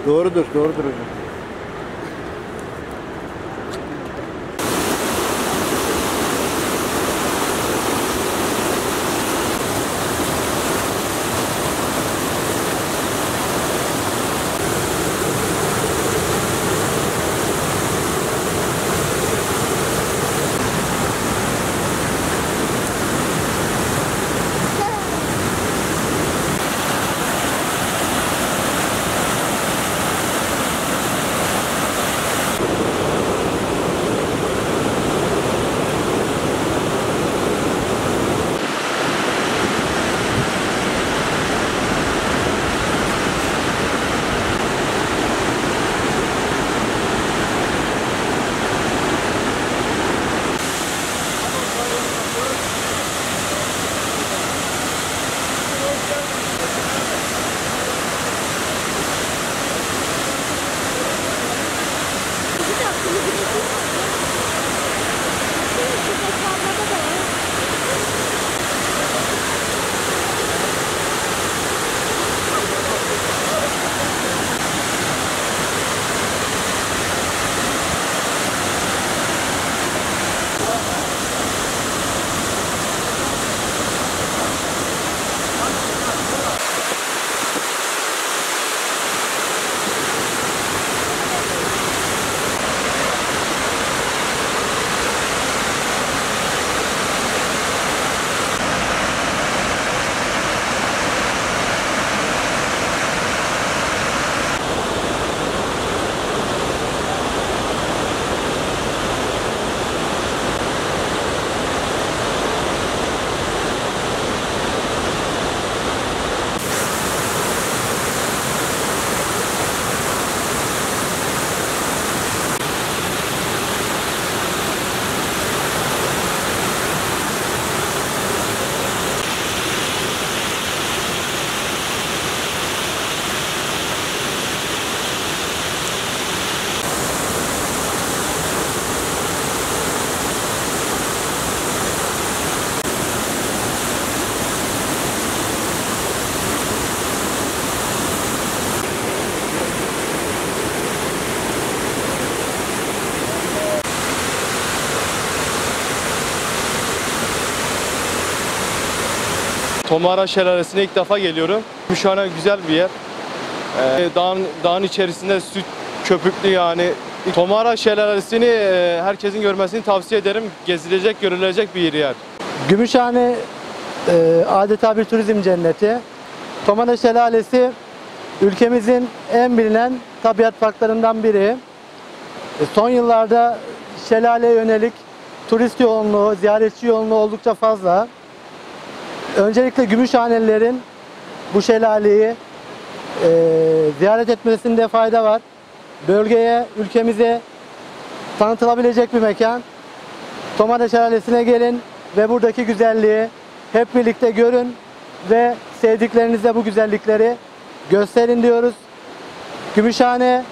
Doğrudur, doğrudur hocam. Tomara Şelalesi'ne ilk defa geliyorum. Gümüşhane güzel bir yer. Dağın içerisinde süt köpüklü yani. Tomara Şelalesi'ni herkesin görmesini tavsiye ederim. Gezilecek, görülecek bir yer. Gümüşhane adeta bir turizm cenneti. Tomara Şelalesi ülkemizin en bilinen tabiat parklarından biri. Son yıllarda şelaleye yönelik turist yoğunluğu, ziyaretçi yoğunluğu oldukça fazla. Öncelikle Gümüşhanelilerin bu şelaleyi ziyaret etmesinde fayda var. Bölgeye, ülkemize tanıtılabilecek bir mekan. Tomara Şelalesi'ne gelin ve buradaki güzelliği hep birlikte görün ve sevdiklerinize bu güzellikleri gösterin diyoruz. Gümüşhane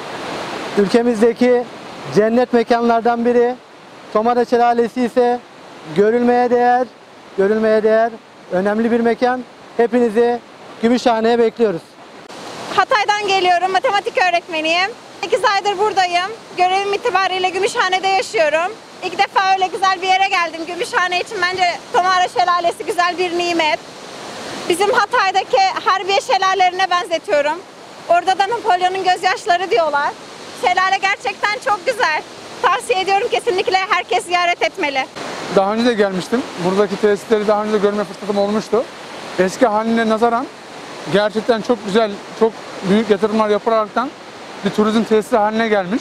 ülkemizdeki cennet mekanlardan biri. Tomara Şelalesi ise görülmeye değer önemli bir mekan. Hepinizi Gümüşhane'ye bekliyoruz. Hatay'dan geliyorum. Matematik öğretmeniyim. 8 aydır buradayım. Görevim itibariyle Gümüşhane'de yaşıyorum. İlk defa öyle güzel bir yere geldim. Gümüşhane için bence Tomara Şelalesi güzel bir nimet. Bizim Hatay'daki Harbiye şelalelerine benzetiyorum. Orada da Napolyon'un gözyaşları diyorlar. Şelale gerçekten çok güzel. Tavsiye ediyorum, kesinlikle herkes ziyaret etmeli. Daha önce de gelmiştim. Buradaki tesisleri daha önce de görme fırsatım olmuştu. Eski haline nazaran gerçekten çok güzel, çok büyük yatırımlar yapılaraktan bir turizm tesisi haline gelmiş.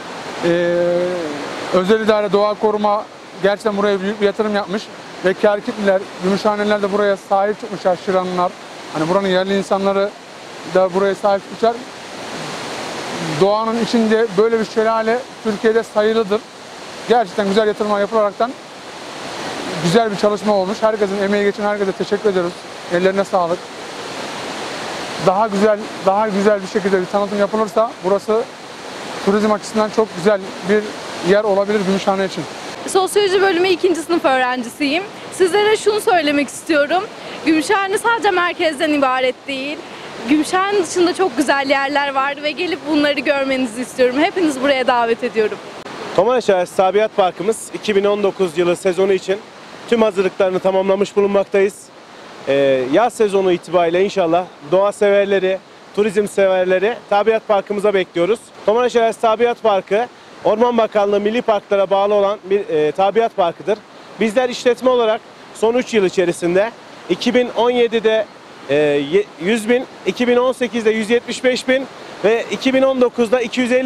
Özel İdare Doğa Koruma gerçekten buraya büyük bir yatırım yapmış. Ve Kerkitliler, Gümüşhaneliler de buraya sahip çıkmışlar, Şiranlılar. Hani buranın yerli insanları da buraya sahip çıkmışlar. Doğanın içinde böyle bir şelale Türkiye'de sayılıdır. Gerçekten güzel yatırımlar yapılaraktan güzel bir çalışma olmuş. Herkesin emeği geçen herkese teşekkür ediyoruz. Ellerine sağlık. Daha güzel bir şekilde bir tanıtım yapılırsa burası turizm açısından çok güzel bir yer olabilir Gümüşhane için. Sosyoloji bölümü 2. sınıf öğrencisiyim. Sizlere şunu söylemek istiyorum. Gümüşhane sadece merkezden ibaret değil. Gümüşhane dışında çok güzel yerler var ve gelip bunları görmenizi istiyorum. Hepiniz buraya davet ediyorum. Tomane Şelalesi Tabiat Parkımız 2019 yılı sezonu için tüm hazırlıklarını tamamlamış bulunmaktayız. Yaz sezonu itibariyle inşallah doğa severleri, turizm severleri Tabiat Parkımıza bekliyoruz. Tomane Şelalesi Tabiat Parkı, Orman Bakanlığı Milli Parklara bağlı olan bir tabiat parkıdır. Bizler işletme olarak son 3 yıl içerisinde 2017'de 100 bin, 2018'de 175 bin ve 2019'da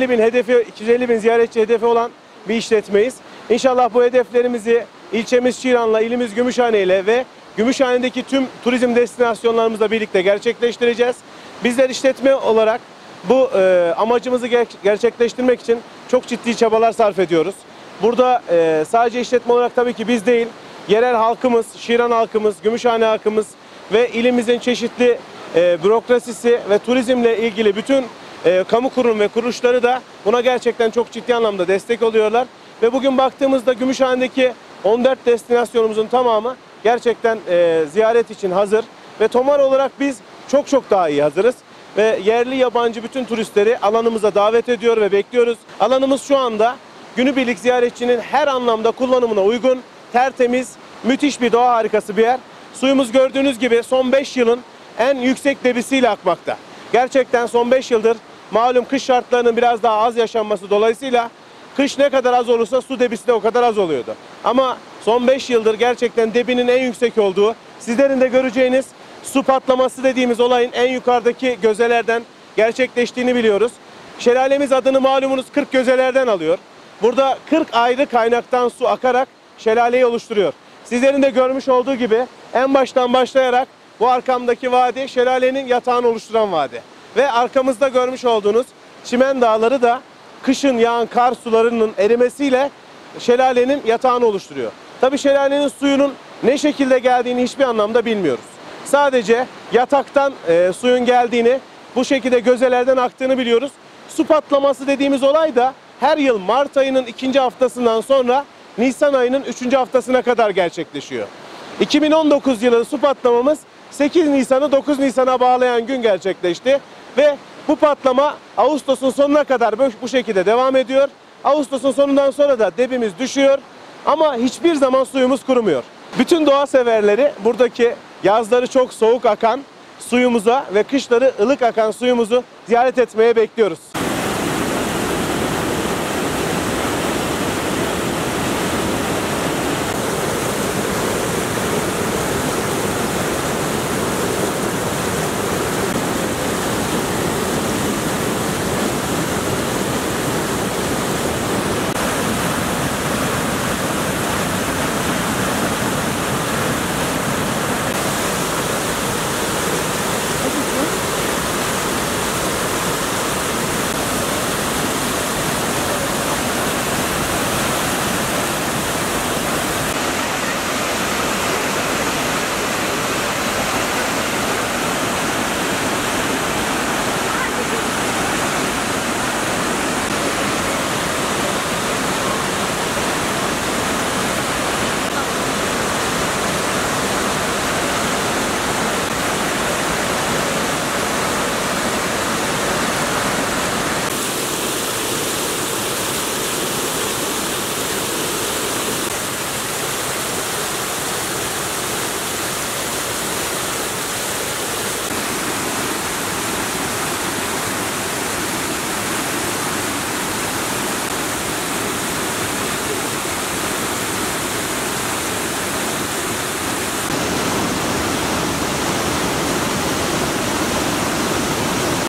250 bin ziyaretçi hedefi olan bir işletmeyiz. İnşallah bu hedeflerimizi ilçemiz Şiran'la, ilimiz Gümüşhane ile ve Gümüşhane'deki tüm turizm destinasyonlarımızla birlikte gerçekleştireceğiz. Bizler işletme olarak bu amacımızı gerçekleştirmek için çok ciddi çabalar sarf ediyoruz. Burada sadece işletme olarak tabii ki biz değil, yerel halkımız, Şiran halkımız, Gümüşhane halkımız ve ilimizin çeşitli bürokrasisi ve turizmle ilgili bütün kamu kurum ve kuruluşları da buna gerçekten çok ciddi anlamda destek oluyorlar. Ve bugün baktığımızda Gümüşhane'deki 14 destinasyonumuzun tamamı gerçekten ziyaret için hazır. Ve Tomar olarak biz çok daha iyi hazırız. Ve yerli yabancı bütün turistleri alanımıza davet ediyor ve bekliyoruz. Alanımız şu anda günübirlik ziyaretçinin her anlamda kullanımına uygun, tertemiz, müthiş bir doğa harikası bir yer. Suyumuz gördüğünüz gibi son 5 yılın en yüksek debisiyle akmakta. Gerçekten son 5 yıldır malum kış şartlarının biraz daha az yaşanması dolayısıyla kış ne kadar az olursa su debisi de o kadar az oluyordu. Ama son 5 yıldır gerçekten debinin en yüksek olduğu, sizlerin de göreceğiniz su patlaması dediğimiz olayın en yukarıdaki gözelerden gerçekleştiğini biliyoruz. Şelalemiz adını malumunuz 40 gözelerden alıyor. Burada 40 ayrı kaynaktan su akarak şelaleyi oluşturuyor. Sizlerin de görmüş olduğu gibi en baştan başlayarak bu arkamdaki vadi şelalenin yatağını oluşturan vadi. Ve arkamızda görmüş olduğunuz çimen dağları da kışın yağan kar sularının erimesiyle şelalenin yatağını oluşturuyor. Tabii şelalenin suyunun ne şekilde geldiğini hiçbir anlamda bilmiyoruz. Sadece yataktan suyun geldiğini, bu şekilde gözelerden aktığını biliyoruz. Su patlaması dediğimiz olay da her yıl Mart ayının 2. haftasından sonra Nisan ayının 3. haftasına kadar gerçekleşiyor. 2019 yılı su patlamamız 8 Nisan'ı 9 Nisan'a bağlayan gün gerçekleşti ve bu patlama Ağustos'un sonuna kadar bu şekilde devam ediyor. Ağustos'un sonundan sonra da debimiz düşüyor ama hiçbir zaman suyumuz kurumuyor. Bütün doğa severleri buradaki yazları çok soğuk akan suyumuza ve kışları ılık akan suyumuzu ziyaret etmeye bekliyoruz.